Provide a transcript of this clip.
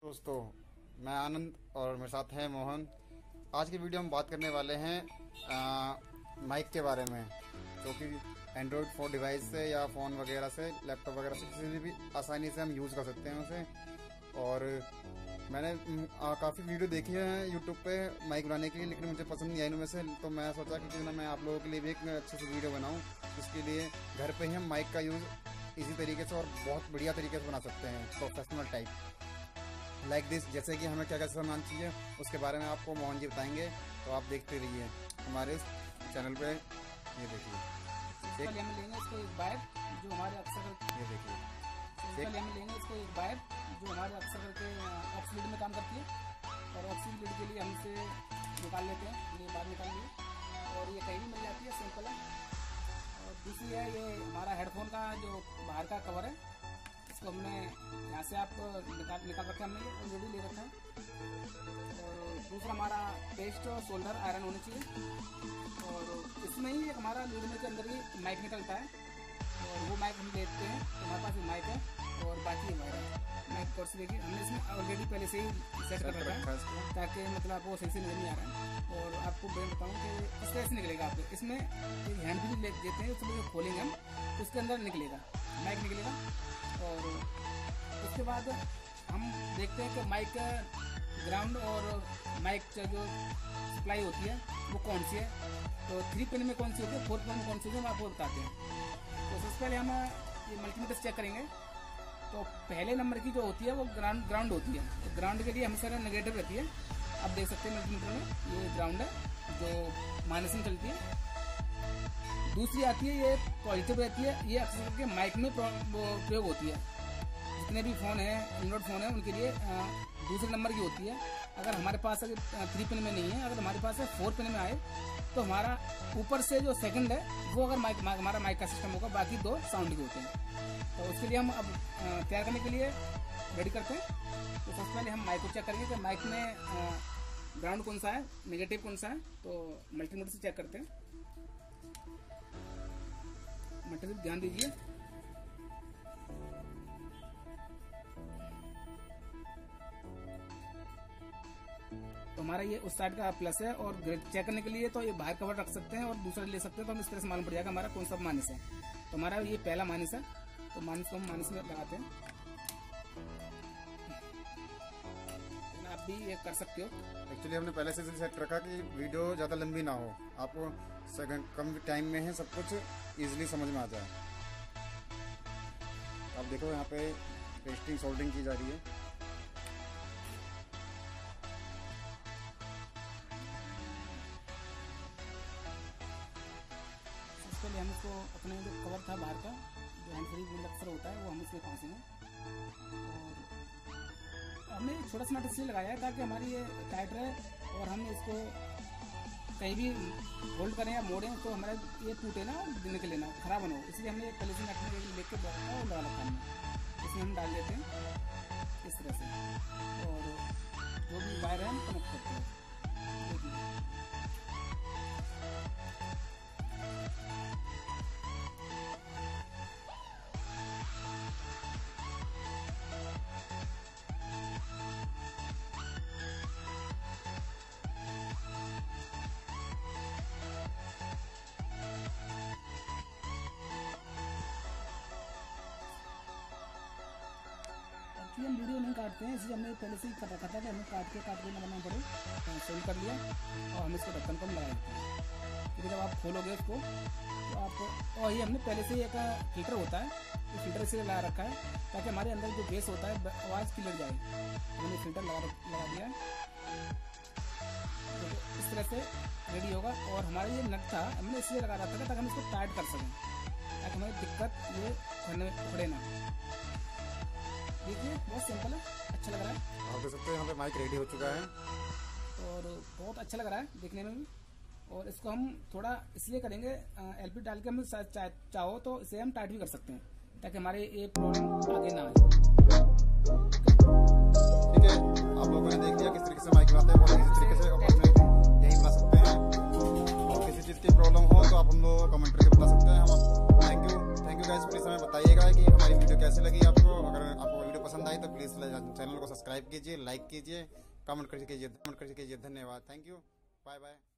दोस्तों, मैं आनंद और मेरे साथ हैं मोहन। आज की वीडियो में बात करने वाले हैं माइक के बारे में, जो कि एंड्रॉयड फ़ोन डिवाइस से या फ़ोन वगैरह से, लैपटॉप वगैरह से किसी भी आसानी से हम यूज़ कर सकते हैं उसे। और मैंने काफ़ी वीडियो देखी है यूट्यूब पे माइक बनाने के लिए, लेकिन मुझे पसंद नहीं आई इनमें से। तो मैं सोचा कि क्यों ना मैं आप लोगों के लिए भी एक अच्छी सी वीडियो बनाऊँ, जिसके लिए घर पे ही हम माइक का यूज़ इसी तरीके से और बहुत बढ़िया तरीके से बना सकते हैं, प्रोफेशनल टाइप लाइक दिस। जैसे कि हमें क्या क्या सामान चाहिए उसके बारे में आपको मोहन जी बताएंगे, तो आप देखते रहिए हमारे चैनल पे। ये देखिए, पहले हम लेंगे इसको एक वायर जो हमारे अक्सर, ये देखिए, पहले हम लेंगे इसको एक वायर जो हमारे अक्सर करके ऑक्सीड में काम करती है, और ऑक्सीड के लिए हम इसे निकाल लेते हैं। ये बाहर निकाल लिए, और ये कहीं भी मिल जाती है, सिंपल है। और दूसरी है ये हमारा हेडफोन का जो बाहर का कवर है, इसको हमने यहाँ से आप निकाल रखा है, हमने ऑलरेडी ले रखा है। और दूसरा हमारा पेस्ट और शोल्डर आयरन होनी चाहिए, और इसमें ही एक हमारा लीड के अंदर ही माइक निकलता है, और वो माइक हम लेते हैं। तो हमारे पास माइक है और बाकी ये वायर है। माइक कोर्स देखिए हमने इसमें ऑलरेडी पहले से ही सेट कर रखा है, ताकि मतलब आपको सही से नजर नहीं आ रहा है। और आपको मैं बताऊँ कि इस तरह से निकलेगा। आपको इसमें एक हैंड भी देते हैं, उसमें जो खोलेंगे हम उसके अंदर निकलेगा माइक निकलेगा। और उसके बाद हम देखते हैं कि माइक का ग्राउंड और माइक का जो सप्लाई होती है वो कौन सी है। तो 3 पिन में कौन सी होती है, 4 पिन में कौन सी होती है, हम आपको बताते हैं। तो सबसे पहले हम ये मल्टीमीटर चेक करेंगे। तो पहले नंबर की जो होती है वो ग्राउंड होती है। तो ग्राउंड के लिए हम सारा नेगेटिव रहती है, आप देख सकते हैं मल्टीमीटर में ये ग्राउंड है जो माइनस में चलती है। दूसरी आती है ये पॉजिटिव रहती है, ये अक्सर करके माइक में प्रयोग होती है। जितने भी फ़ोन हैं, एंड्रॉयड फ़ोन है, उनके लिए दूसरे नंबर की होती है। अगर हमारे पास अगर 3 पिन में नहीं है, अगर हमारे पास 4 पिन में आए, तो हमारा ऊपर से जो सेकंड है वो अगर हमारा माइक का सिस्टम होगा, बाकी 2 साउंड के होते हैं। तो उसके लिए हम अब तैयार करने के लिए रेडी करते हैं। तो सबसे पहले हम माइक को चेक करेंगे कि माइक में ग्राउंड कौन सा है, नेगेटिव कौन सा है। तो मल्टीमीटर से चेक करते हैं। मल्टीमीटर ध्यान दीजिए, तो हमारा ये उस साइड का प्लस है। और चेक करने के लिए तो ये बाहर कवर रख सकते हैं और दूसरा ले सकते हैं। तो हम इस तरह से मालूम पड़ जाएगा हमारा कौन सा माइनस है। तो हमारा ये पहला माइनस है, तो माइनस को हम माइनस में लगाते हैं। आप भी ये कर सकते हो। एक्चुअली हमने पहले से सेट रखा कि वीडियो ज़्यादा लंबी ना हो, आपको कम टाइम में है सब कुछ इजीली समझ में आ जाए। आप देखो यहाँ पे पेस्टिंग सोल्डिंग की जा रही है। पहले हम इसको अपने जो कवर था बाहर का, जो हैंड फ्री व्हील अक्सर होता है, वो हम इसमें फंसेंगे। और हमने छोटा सा नट इसलिए लगाया है ताकि हमारी ये टाइट रहे, और हम इसको कहीं भी होल्ड करें या मोड़ें तो हमारा ये टूटे ना, निकले ना, खराब ना हो। इसलिए हमने पहले से नट में लेके बैठा और लगा रखा हमने। इसमें हम डाल देते हैं इस तरह से, और जो भी वायर है हम कनेक्ट करते हैं। हम वीडियो नहीं काटते हैं, इसलिए हमने पहले से ही कटा था कि हमें काट के लगाना पड़े। तो सेल कर लिया, और हम इसको ढक्कन पर लगा देते हैं। क्योंकि जब आप खोलोगे इसको तो आप, और ये हमने पहले से ही एक फिल्टर होता है, तो फिल्टर से लगा रखा है ताकि हमारे अंदर जो बेस होता है आवाज़ क्लियर जाए। हमने फिल्टर लगा दिया है, तो इस तरह से रेडी होगा। और हमारा ये नट था, हमने इसलिए लगा रखा था ताकि हम इसको टाइट कर सकें, ताकि हमारी दिक्कत ये खड़े ना। देखिए बहुत सिंपल है, अच्छा लग रहा है। आप देख सकते हैं यहाँ पे माइक रेडी हो चुका है, और बहुत अच्छा लग रहा है देखने में भी। और इसको हम थोड़ा इसलिए करेंगे, एलपी डाल के हम चाहो तो इसे हम टाइट भी कर सकते हैं, ताकि हमारे ये प्रॉब्लम आगे ना आए। ठीक है, आप लोगों ने देख लिया किस तरीके से माइक बनाते हैं, बहुत इसी तरीके से अपने यही बना सकते हैं। और किसी चीज़ की प्रॉब्लम हो तो आप हम लोग कमेंट करके बता सकते हैं। हम थैंक यू गाइस, प्लीज हमें बताइएगा कि हमारी वीडियो कैसे लगी आपको। अगर आपको वीडियो पसंद आई तो प्लीज चैनल को सब्सक्राइब कीजिए, लाइक कीजिए, कमेंट करके कीजिए। धन्यवाद। Thank you. Bye bye.